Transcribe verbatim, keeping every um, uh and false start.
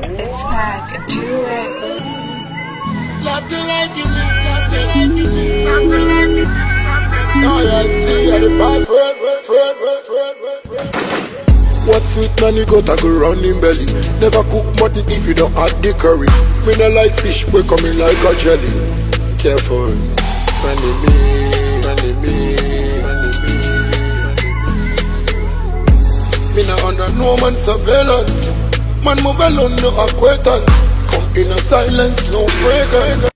It's back. Do it. Love the life you live, love the life you live, love the life you live. Loyalty are the password, word, word, word, word, word, word. What sweet man you got to go round in belly? Never cook mutton if you don't add the curry. Me not like fish, we coming like a jelly. Careful, friendly me, friendly me, friendly me, friendly me. Me not under no man's surveillance. Man move alone, no acquaintance. Come in a silence, no fragrance.